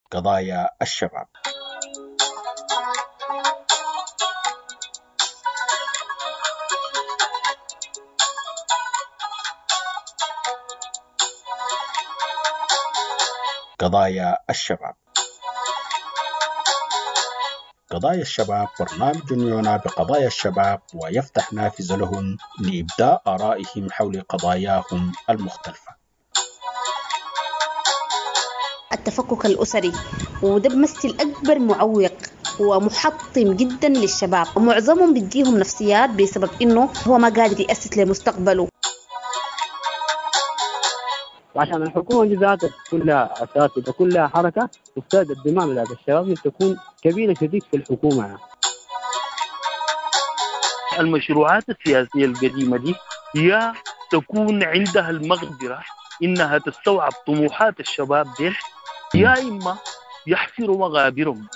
قضايا الشباب. قضايا الشباب. قضايا الشباب برنامج يعنى بقضايا الشباب ويفتح نافذة لهم لإبداء آرائهم حول قضاياهم المختلفة. التفكك الأسري وده بمثل أكبر معوق ومحطم جدا للشباب، ومعظمهم بيديهم نفسيات بسبب إنه هو ما قادر يأسس لمستقبله. وعشان الحكومة دي ذاتها كلها أساس وتكون لها حركة تفتاد الدماء بتاعت الشباب تكون كبيرة شديد في الحكومة. المشروعات السياسية القديمة دي هي تكون عندها المقدرة إنها تستوعب طموحات الشباب دي، يا إما يحفروا مغابرهم.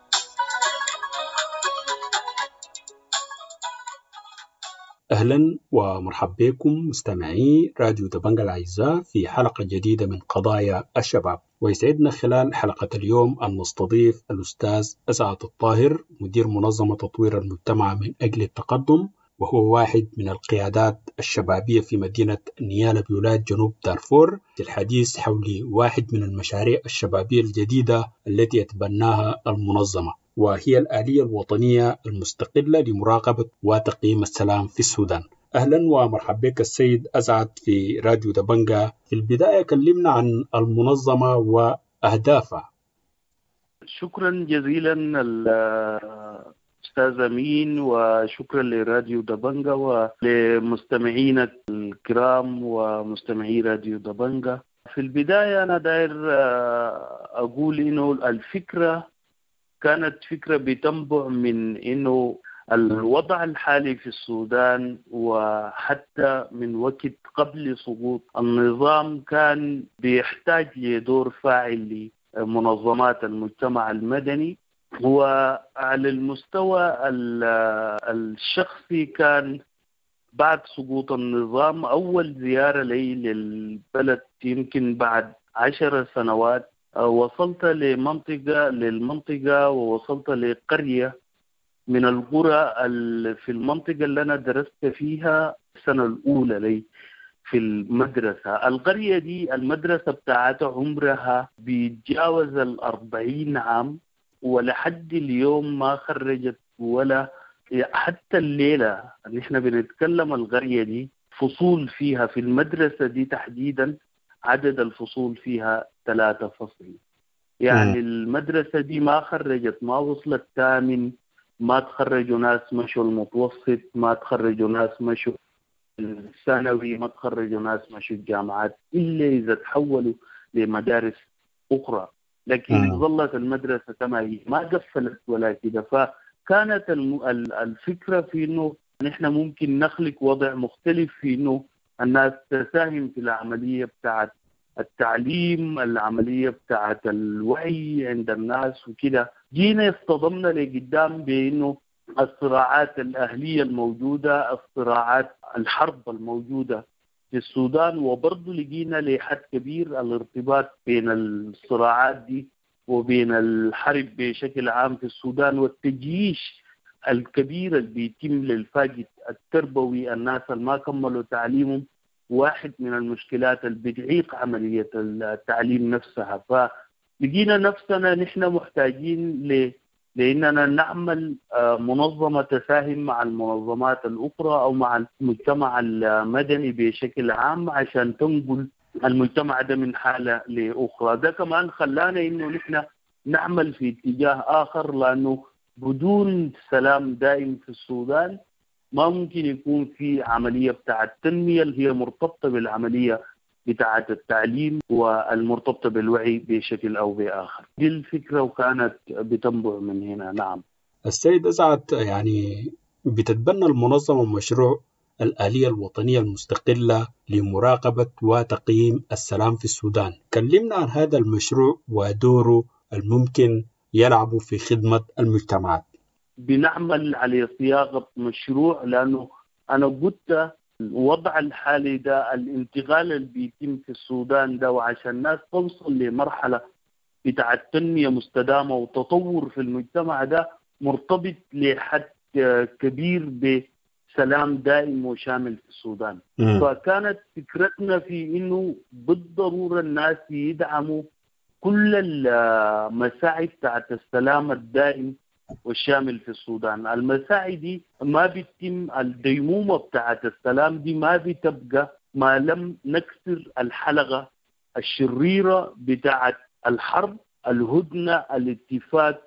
أهلا ومرحبا بكم مستمعي راديو دبنجة الأعزاء في حلقة جديدة من قضايا الشباب. ويسعدنا خلال حلقة اليوم أن نستضيف الأستاذ أسعد الطاهر، مدير منظمة تطوير المجتمع من أجل التقدم، وهو واحد من القيادات الشبابية في مدينة نيالا بولاية جنوب دارفور، في الحديث حول واحد من المشاريع الشبابية الجديدة التي يتبناها المنظمة، وهي الآلية الوطنية المستقلة لمراقبة وتقييم السلام في السودان. أهلا ومرحبا بك السيد أسعد في راديو دبنجة. في البداية كلمنا عن المنظمة وأهدافها. شكرا جزيلا أستاذ أمين، وشكرا لراديو دبنجة ولمستمعينا الكرام ومستمعي راديو دبنجة. في البداية أنا داير أقول إنه الفكرة كانت فكرة بتنبع من إنه الوضع الحالي في السودان وحتى من وقت قبل سقوط النظام كان بيحتاج لدور فاعل لمنظمات المجتمع المدني. وعلى المستوى الشخصي كان بعد سقوط النظام أول زيارة لي للبلد يمكن بعد 10 سنوات، وصلت للمنطقة ووصلت لقرية من القرى في المنطقة اللي أنا درست فيها السنة الأولى لي في المدرسة. القرية دي المدرسة بتاعتها عمرها بيتجاوز 40 عام، ولحد اليوم ما خرجت ولا حتى الليلة نحن بنتكلم. القرية دي فصول فيها في المدرسة دي تحديدا عدد الفصول فيها 3 فصل. يعني المدرسة دي ما خرجت، ما وصلت 8، ما تخرجوا ناس مشوا المتوسط، ما تخرجوا ناس مشوا الثانوي، ما تخرجوا ناس مشوا الجامعات، إلا إذا تحولوا لمدارس أخرى. لكن ظلت المدرسة كما هي، ما قفلت ولا كده. فكانت الفكرة في إنه نحن ممكن نخلق وضع مختلف في إنه الناس تساهم في العملية بتاعت التعليم، العملية بتاعت الوعي عند الناس وكده. جينا اصطدمنا لقدام بأنه الصراعات الأهلية الموجودة، الصراعات الحرب الموجودة في السودان، وبرضه لقينا لحد كبير الارتباط بين الصراعات دي وبين الحرب بشكل عام في السودان، والتجييش الكبير اللي بيتم للفاقد التربوي، الناس اللي ما كملوا تعليمهم، واحد من المشكلات اللي بتعيق عملية التعليم نفسها. فلقينا نفسنا نحن محتاجين لأننا نعمل منظمة تساهم مع المنظمات الأخرى أو مع المجتمع المدني بشكل عام عشان تنقل المجتمع ده من حالة لأخرى. ده كمان خلانا إنه نحن نعمل في اتجاه آخر، لأنه بدون سلام دائم في السودان ما ممكن يكون في عملية بتاعة التنمية اللي هي مرتبطة بالعملية بتاعة التعليم والمرتبطة بالوعي بشكل أو بآخر. دي الفكرة وكانت بتنبع من هنا. نعم السيد أسعد، يعني بتتبنى المنظمة مشروع الآلية الوطنية المستقلة لمراقبة وتقييم السلام في السودان. كلمنا عن هذا المشروع ودوره الممكن يلعب في خدمة المجتمعات. بنعمل على صياغة مشروع، لأنه أنا قلت الوضع الحالي ده، الانتقال اللي بيتم في السودان ده، وعشان الناس توصل لمرحلة بتاع التنمية مستدامة وتطور في المجتمع ده مرتبط لحد كبير بسلام دائم وشامل في السودان. فكانت فكرتنا في إنه بالضرورة الناس يدعموا كل المساعي بتاعت السلام الدائم والشامل في السودان. المساعي دي ما بيتم الديمومة بتاعت السلام دي ما بتبقى ما لم نكسر الحلقة الشريرة بتاعت الحرب، الهدنة، الاتفاق،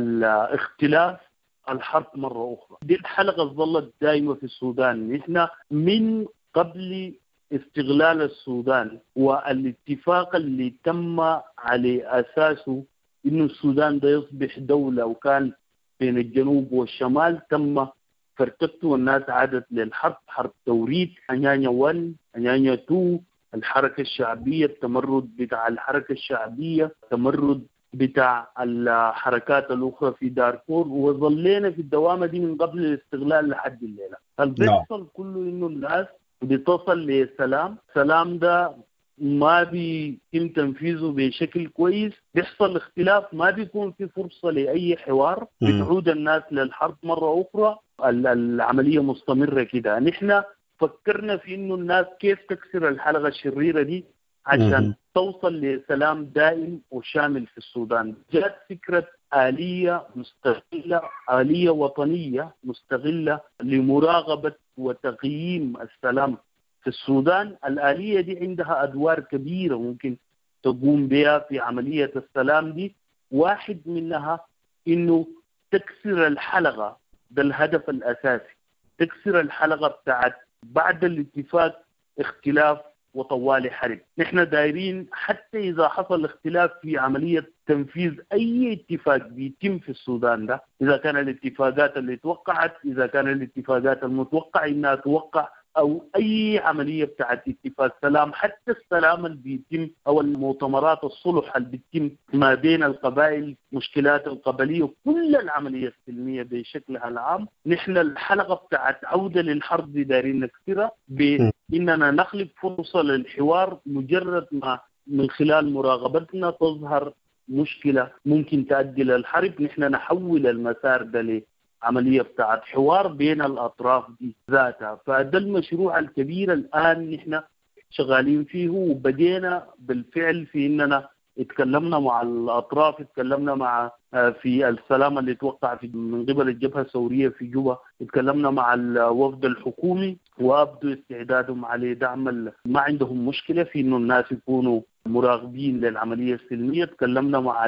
الاختلاف، الحرب مرة أخرى. دي الحلقة ظلت دائمة في السودان. نحن من قبل استغلال السودان والاتفاق اللي تم على أساسه إنه السودان ده يصبح دولة، وكان بين الجنوب والشمال تم فرتكته والناس عادت للحرب، حرب توريد، أنيانيا 1 أنيانيا 2، الحركة الشعبية، التمرد بتاع الحركة الشعبية، التمرد بتاع الحركات الأخرى في دارفور، وظلينا في الدوامة دي من قبل الاستغلال لحد الليلة. البيحصل كله إنه الناس بتصل لسلام، سلام ده ما بيتم تنفيذه بشكل كويس، بيحصل اختلاف، ما بيكون في فرصة لأي حوار، بتعود الناس للحرب مرة أخرى، العملية مستمرة كده. نحن فكرنا في إنه الناس كيف تكسر الحلقة الشريرة دي عشان توصل لسلام دائم وشامل في السودان. جاءت فكرة آلية مستغلة، آلية وطنية مستغلة لمراقبة وتقييم السلام في السودان. الآلية دي عندها أدوار كبيرة ممكن تقوم بها في عملية السلام دي. واحد منها إنه تكسر الحلقة، ده الهدف الأساسي، تكسر الحلقة بتاعت بعد الاتفاق اختلاف وطوال حرب. نحن دايرين حتى إذا حصل اختلاف في عملية تنفيذ أي اتفاق بيتم في السودان ده، إذا كان الاتفاقات اللي توقعت، إذا كان الاتفاقات المتوقع إنها توقع، أو أي عملية بتاعت اتفاق سلام، حتى السلام اللي بيتم أو المؤتمرات الصلح اللي بيتم ما بين القبائل، مشكلات القبلية، كل العملية السلمية بشكلها العام، نحن الحلقة بتاعت عودة للحرب دي دايرين نكسرها بإننا نخلق فرصة للحوار. مجرد ما من خلال مراقبتنا تظهر مشكلة ممكن تؤدي للحرب، نحن نحول المسار ده عملية بتاعت حوار بين الأطراف دي ذاتها. فده المشروع الكبير الآن نحن شغالين فيه، وبدينا بالفعل في إننا اتكلمنا مع الأطراف، اتكلمنا مع في السلام اللي توقع من قبل الجبهة الثورية في جوبا، اتكلمنا مع الوفد الحكومي وأبدوا استعدادهم على دعم ما عندهم مشكلة في إنه الناس يكونوا مراقبين للعملية السلمية. اتكلمنا مع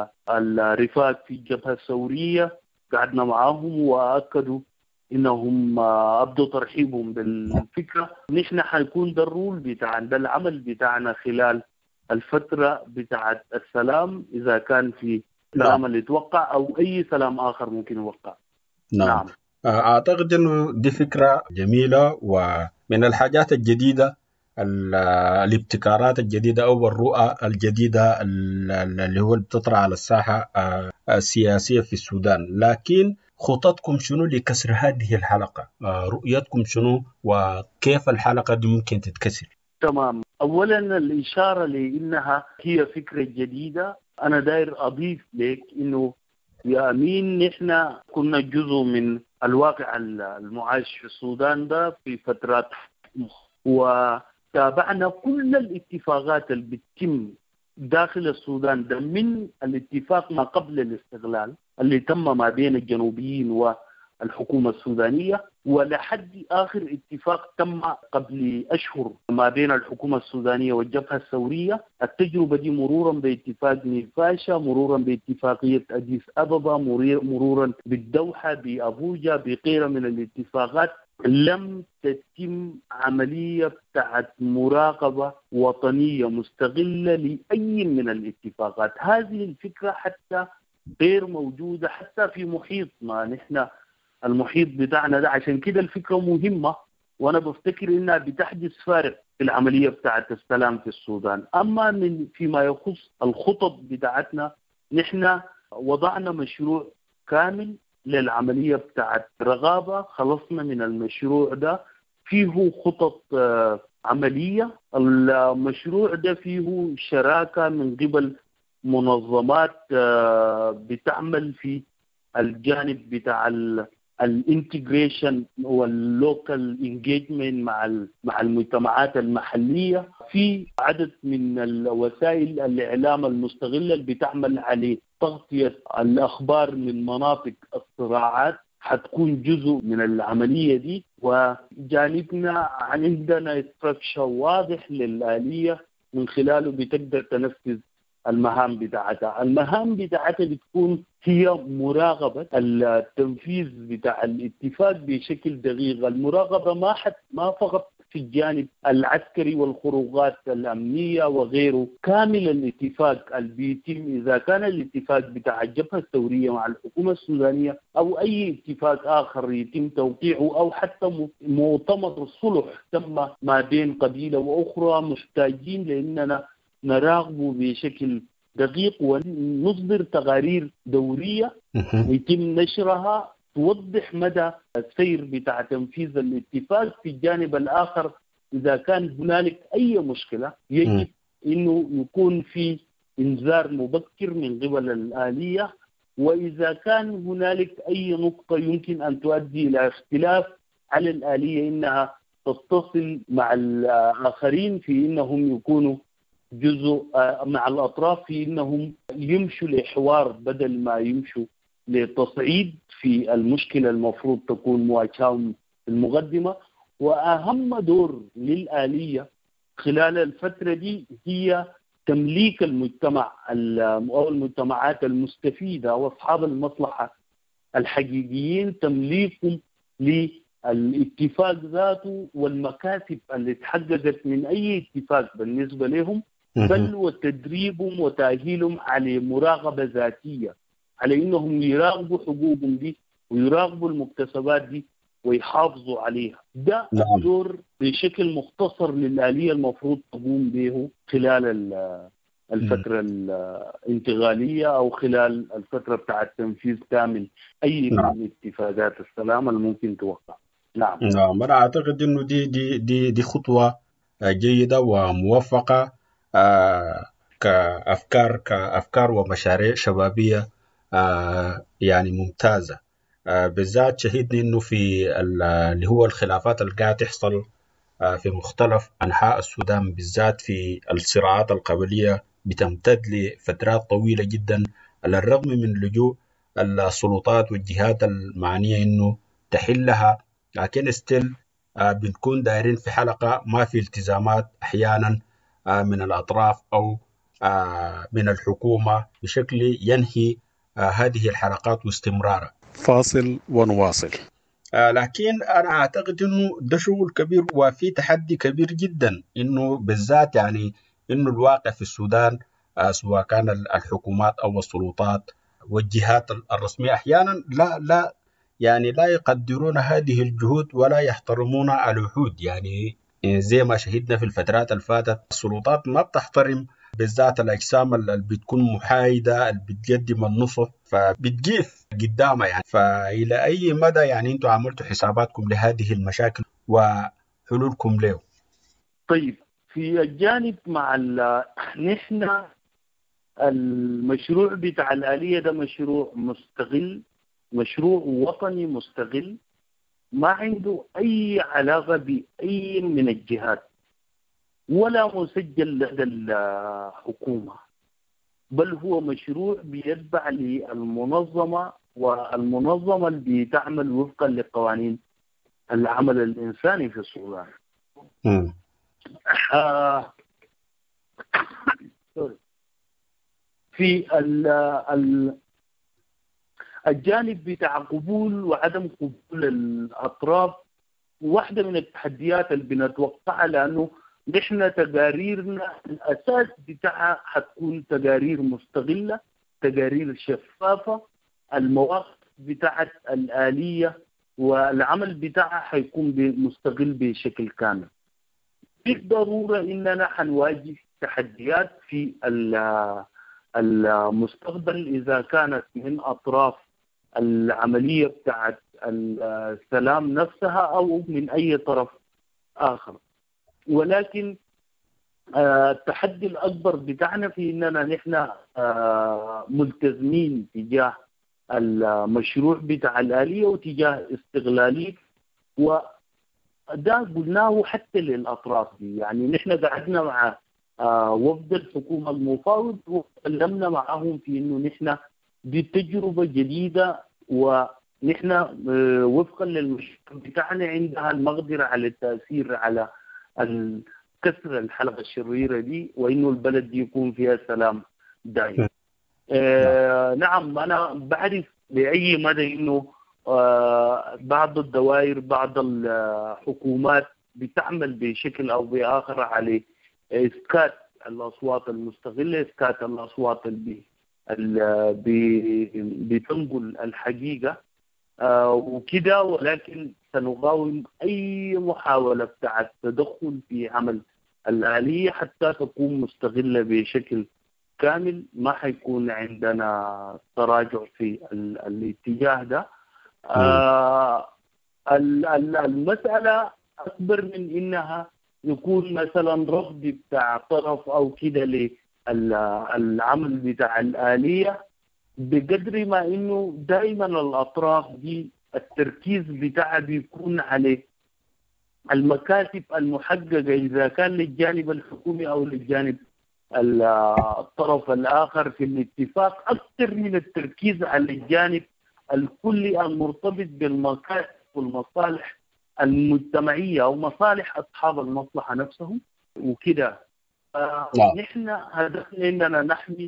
الرفاق في الجبهة الثورية، قعدنا معهم وأكدوا إنهم أبدوا ترحيبهم بالفكرة. نحن حيكون ده الرول بتاعنا، ده العمل بتاعنا خلال الفترة بتاعت السلام، إذا كان في سلام اللي يتوقع أو أي سلام آخر ممكن يوقع. نعم. أعتقد أنه دي فكرة جميلة، ومن الحاجات الجديدة الابتكارات الجديدة أو الرؤى الجديدة اللي هو بتطرح على الساحة السياسية في السودان. لكن خططكم شنو لكسر هذه الحلقة؟ رؤيتكم شنو وكيف الحلقة دي ممكن تتكسر؟ تمام. أولا الإشارة لأنها هي فكرة جديدة، أنا داير أضيف لك إنه يا أمين نحن كنا جزء من الواقع المعاش في السودان ده في فترات، وتابعنا كل الاتفاقات اللي بتتم داخل السودان ده، من الاتفاق ما قبل الاستغلال اللي تم ما بين الجنوبيين والحكومة السودانية، ولحد آخر اتفاق تم قبل أشهر ما بين الحكومة السودانية والجبهة الثورية. التجربة دي مرورا باتفاق نيفاشا، مرورا باتفاقية أديس أبابا، مرورا بالدوحة، بأبوجا، بغيرها من الاتفاقات، لم تتم عملية بتاعت مراقبة وطنية مستغلة لأي من الاتفاقات. هذه الفكرة حتى غير موجودة حتى في محيطنا، نحن المحيط بتاعنا ده، عشان كده الفكرة مهمة، وأنا بفتكر إنها بتحدث فارق في العملية بتاعت السلام في السودان. أما فيما يخص الخطط بتاعتنا، نحن وضعنا مشروع كامل للعملية بتاعت رغابة، خلصنا من المشروع ده، فيه خطط عملية. المشروع ده فيه شراكة من قبل منظمات بتعمل في الجانب بتاع الانتجريشن واللوكال انجيجمنت مع المجتمعات المحليه، في عدد من الوسائل الاعلام المستغله اللي بتعمل على تغطيه الاخبار من مناطق الصراعات، حتكون جزء من العمليه دي. وجانبنا عندنا استراكشر واضح للآلية من خلاله بتقدر تنفذ المهام بتاعتها. المهام بتاعتها بتكون هي مراقبة التنفيذ بتاع الاتفاق بشكل دقيق. المراقبة ما فقط في الجانب العسكري والخروجات الأمنية وغيره، كامل الاتفاق اللي بيتم إذا كان الاتفاق بتاع الجبهة الثورية مع الحكومة السودانية أو أي اتفاق آخر يتم توقيعه أو حتى مؤتمر صلح تم ما بين قبيلة وأخرى، محتاجين لأننا نراقبه بشكل دقيق ونصدر تقارير دورية يتم نشرها توضح مدى السير بتاع تنفيذ الاتفاق. في الجانب الآخر إذا كان هنالك أي مشكلة يجب أنه يكون في إنذار مبكر من قبل الآلية، وإذا كان هنالك أي نقطة يمكن أن تؤدي إلى اختلاف على الآلية إنها تتصل مع الآخرين في إنهم يكونوا جزء مع الأطراف في إنهم يمشوا لحوار بدل ما يمشوا لتصعيد في المشكلة المفروض تكون مواجهة في المقدمة. وأهم دور للآلية خلال الفترة دي هي تمليك المجتمع أو المجتمعات المستفيدة وأصحاب المصلحة الحقيقيين، تمليكهم للاتفاق ذاته والمكاسب اللي تحققت من أي اتفاق بالنسبة لهم، بل وتدريبهم وتأهيلهم على مراقبة ذاتية، على إنهم يراقبوا حقوقهم دي ويراقبوا المكتسبات دي ويحافظوا عليها. ده دور بشكل مختصر للآلية المفروض تقوم به خلال الفترة الانتقالية أو خلال الفترة بتاع التنفيذ كامل أي من اتفاقات السلام الممكن توقع. نعم. أنا أعتقد إنه دي خطوة جيدة وموفقة كأفكار ومشاريع شبابية يعني ممتازة. بالذات شهدنا إنه في اللي هو الخلافات اللي قاعد تحصل في مختلف أنحاء السودان، بالذات في الصراعات القبلية بتمتد لفترات طويلة جدا، على الرغم من لجوء السلطات والجهات المعنية إنه تحلها، لكن ستيل بنكون دايرين في حلقة ما في التزامات أحيانا من الأطراف أو من الحكومة بشكل ينهي هذه الحلقات واستمرارها. فاصل ونواصل. لكن أنا أعتقد إنه ده شغل كبير وفي تحدي كبير جدا، إنه بالذات يعني إنه الواقع في السودان سواء كان الحكومات أو السلطات والجهات الرسمية أحيانا لا يعني لا يقدرون هذه الجهود ولا يحترمون الوحود. يعني زي ما شهدنا في الفترات الفاتت السلطات ما بتحترم بالذات الأجسام اللي بتكون محايدة اللي بتقدم النصف، فبتجيف قدامها يعني. فإلى أي مدى يعني أنتم عملتوا حساباتكم لهذه المشاكل وحلولكم له؟ طيب، في الجانب مع نحن المشروع بتاع الآلية ده مشروع مستقل، مشروع وطني مستقل، ما عنده أي علاقة بأي من الجهات ولا مسجل لدى الحكومة، بل هو مشروع بيتبع للمنظمة، والمنظمة اللي بتعمل وفقا لقوانين العمل الإنساني في السودان. في الجانب بتاع قبول وعدم قبول الأطراف، واحدة من التحديات اللي بنتوقعها، لأنه نحن تقاريرنا الأساس بتاعها حتكون تقارير مستغلة، تقارير شفافة، المواقف بتاعت الآلية والعمل بتاعها حيكون مستغل بشكل كامل. بالضرورة إننا حنواجه تحديات في المستقبل إذا كانت من أطراف العملية بتاعت السلام نفسها أو من أي طرف آخر، ولكن التحدي الأكبر بتاعنا في إننا نحن ملتزمين تجاه المشروع بتاع الآلية وتجاه استغلالية، وده قلناه حتى للأطراف دي. يعني نحن قعدنا مع وفد الحكومة المفاوض وتكلمنا معهم في إنه نحن دي تجربة جديدة، ونحن وفقا للمشروع بتاعنا عندها المقدرة على التأثير على كسر الحلقة الشريرة دي، وإنه البلد دي يكون فيها سلام دائم. نعم أنا بعرف بأي مدى إنه بعض الدوائر بعض الحكومات بتعمل بشكل أو بآخر على إسكات الأصوات المستغلة، إسكات الأصوات اللي بتنقل الحقيقة وكده، ولكن سنقاوم أي محاولة بتاعت تدخل في عمل الآلية حتى تكون مستغلة بشكل كامل. ما حيكون عندنا تراجع في الاتجاه ده. المسألة أكبر من إنها يكون مثلا رفض بتاع طرف أو كده للعمل بتاع الآلية، بقدر ما إنه دائما الأطراف دي التركيز بتاعها بيكون على المكاسب المحققة إذا كان للجانب الحكومي أو للجانب الطرف الآخر في الاتفاق، أكثر من التركيز على الجانب الكلي المرتبط بالمكاسب والمصالح المجتمعية أو مصالح أصحاب المصلحة نفسهم وكده. نحن هدفنا إننا نحمي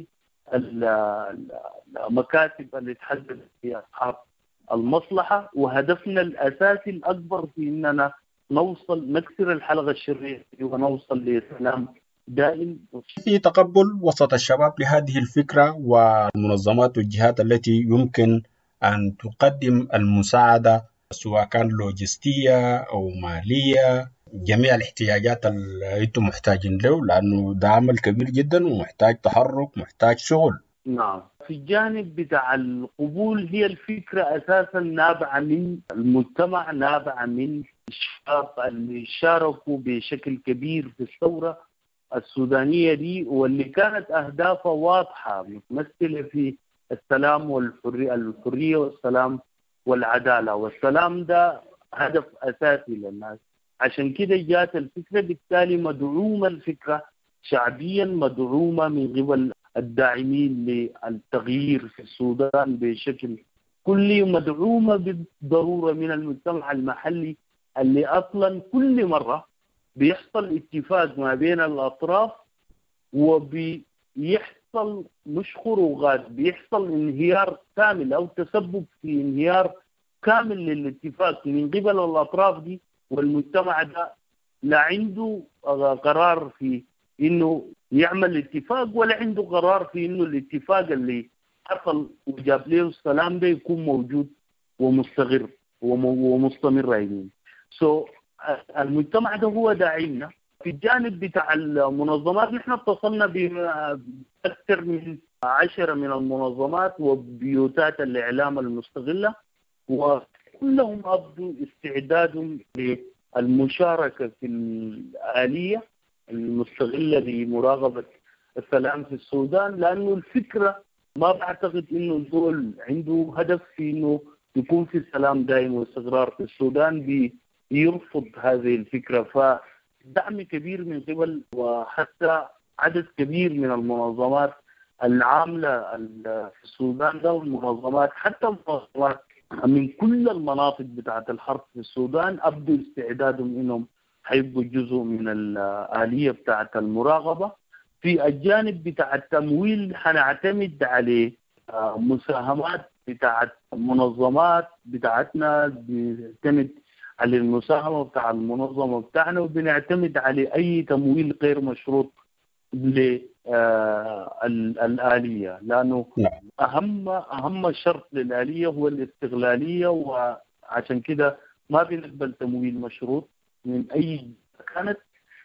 المكاسب اللي تحدد في أصحاب المصلحة، وهدفنا الأساسي الأكبر في إننا نكسر الحلقة الشريرة ونوصل لسلام دائم. في تقبل وسط الشباب لهذه الفكرة والمنظمات والجهات التي يمكن أن تقدم المساعدة سواء كان لوجستية أو مالية، جميع الاحتياجات اللي أنتم محتاجين له، لأنه ده عمل كبير جدا ومحتاج تحرك محتاج شغل. نعم، في الجانب بتاع القبول هي الفكرة أساسا نابعة من المجتمع، نابعة من الشباب اللي شاركوا بشكل كبير في الثورة السودانية دي، واللي كانت أهدافها واضحة متمثلة في السلام والحرية والسلام والعدالة، والسلام ده هدف أساسي للناس. عشان كده جات الفكرة، بالتالي مدعومة الفكرة شعبيا، مدعومة من قبل الداعمين للتغيير في السودان بشكل كلي، مدعومة بالضرورة من المجتمع المحلي اللي أصلا كل مرة بيحصل اتفاق ما بين الأطراف وبيحصل مش خروجات، بيحصل انهيار كامل أو تسبب في انهيار كامل للاتفاق من قبل الأطراف دي، والمجتمع ده لا عنده قرار في إنه يعمل اتفاق ولا عنده قرار في إنه الاتفاق اللي حصل وجاب له السلام ده يكون موجود ومستقر ومستمر. يعني المجتمع ده هو داعمنا. في الجانب بتاع المنظمات نحن اتصلنا بأكثر من 10 من المنظمات وبيوتات الإعلام المستغلة، وكلهم أبدوا استعدادهم للمشاركة في الآلية المستغلة لمراقبة السلام في السودان، لأنه الفكرة ما بعتقد إنه الدول عنده هدف في إنه يكون في سلام دائم واستقرار في السودان يرفض هذه الفكرة. فدعم كبير من قبل وحتى عدد كبير من المنظمات العاملة في السودان ده، والمنظمات حتى المنظمات من كل المناطق بتاعة الحرب في السودان أبدوا استعدادهم إنهم حيبقوا جزء من الآلية بتاعة المراقبة. في الجانب بتاع التمويل حنعتمد عليه مساهمات بتاعة منظمات بتاعتنا، بنعتمد على المساهمة بتاع المنظمة بتاعنا، وبنعتمد على أي تمويل غير مشروط للآلية، لأنه أهم شرط للآلية هو الاستغلالية، وعشان كده ما بنقبل تمويل مشروط من أي كانت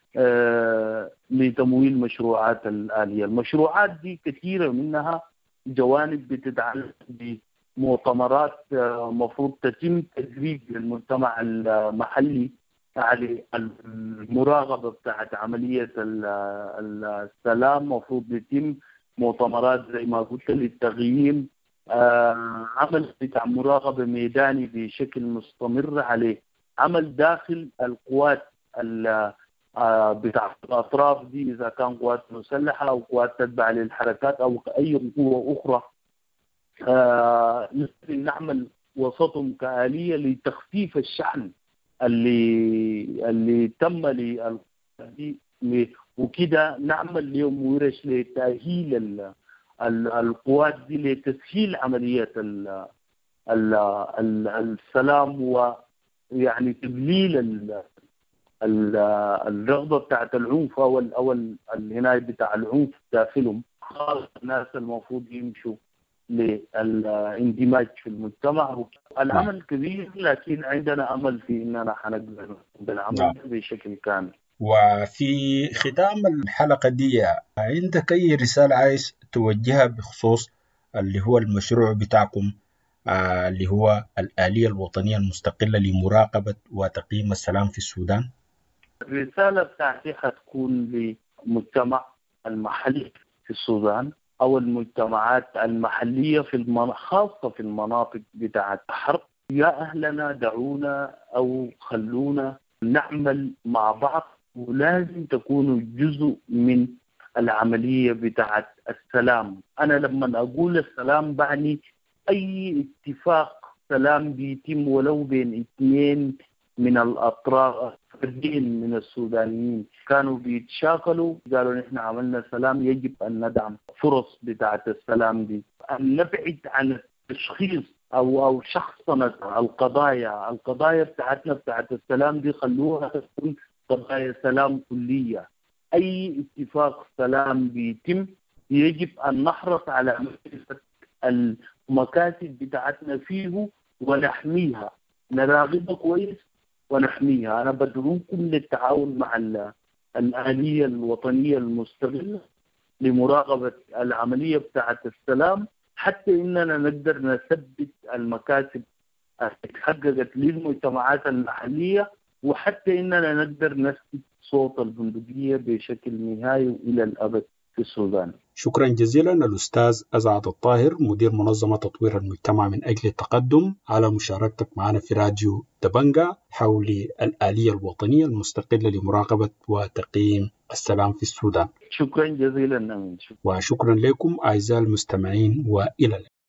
لتمويل مشروعات الآلية. المشروعات دي كثيرة منها جوانب بتتعلق بمؤتمرات مفروض تتم تدريب للمجتمع المحلي يعني المراقبة بتاعت عملية السلام مفروض يتم مؤتمرات زي ما قلت للتغييم، عمل بتاع مراقبة ميداني بشكل مستمر عليه، عمل داخل القوات بتاع الأطراف دي، إذا كان قوات مسلحة أو قوات تتبع للحركات أو أي قوة أخرى، نعمل وسطهم كآلية لتخفيف الشحن اللي تم وكده نعمل لهم ورش لتأهيل القوات دي لتسهيل عملية السلام، ويعني تقليل الرغبة بتاعت العنف أو الهناية بتاع العنف داخلهم، خاصة الناس المفروض يمشوا للاندماج في المجتمع. العمل كبير، لكن عندنا أمل في أننا حنقدر بالعمل بشكل كامل. وفي ختام الحلقة دي عندك أي رسالة عايز توجهها بخصوص اللي هو المشروع بتاعكم اللي هو الآلية الوطنية المستقلة لمراقبة وتقييم السلام في السودان؟ الرسالة بتاعتي حتكون للمجتمع المحلي في السودان أو المجتمعات المحلية خاصة في المناطق بتاعت الحرب. يا أهلنا دعونا أو خلونا نعمل مع بعض، ولازم تكونوا جزء من العملية بتاعت السلام. أنا لما أقول السلام بعني أي اتفاق سلام بيتم ولو بين اثنين من الأطراف، فردين من السودانيين كانوا بيتشاكلوا، قالوا نحن عملنا سلام، يجب أن ندعم فرص بتاعت السلام دي، أن نبعد عن التشخيص أو شخصنة القضايا بتاعتنا بتاعت السلام دي، خلوها تكون قضايا سلام كلية. أي اتفاق سلام بيتم يجب أن نحرص على المكاسب بتاعتنا فيه ونحميها، نراقبها كويس ونحميها. أنا بدعوكم للتعاون مع الآلية الوطنية المستقلة لمراقبة العملية بتاعت السلام، حتى إننا نقدر نثبت المكاسب اللي تحققت للمجتمعات المحلية، وحتى إننا نقدر نثبت صوت البندقية بشكل نهائي إلى الأبد في السودان. شكرا جزيلا الأستاذ أسعد الطاهر، مدير منظمة تطوير المجتمع من أجل التقدم، على مشاركتك معنا في راديو دبنجة حول الآلية الوطنية المستقلة لمراقبة وتقييم السلام في السودان. شكرا جزيلا. وشكرا لكم أعزائي المستمعين، وإلى اللقاء.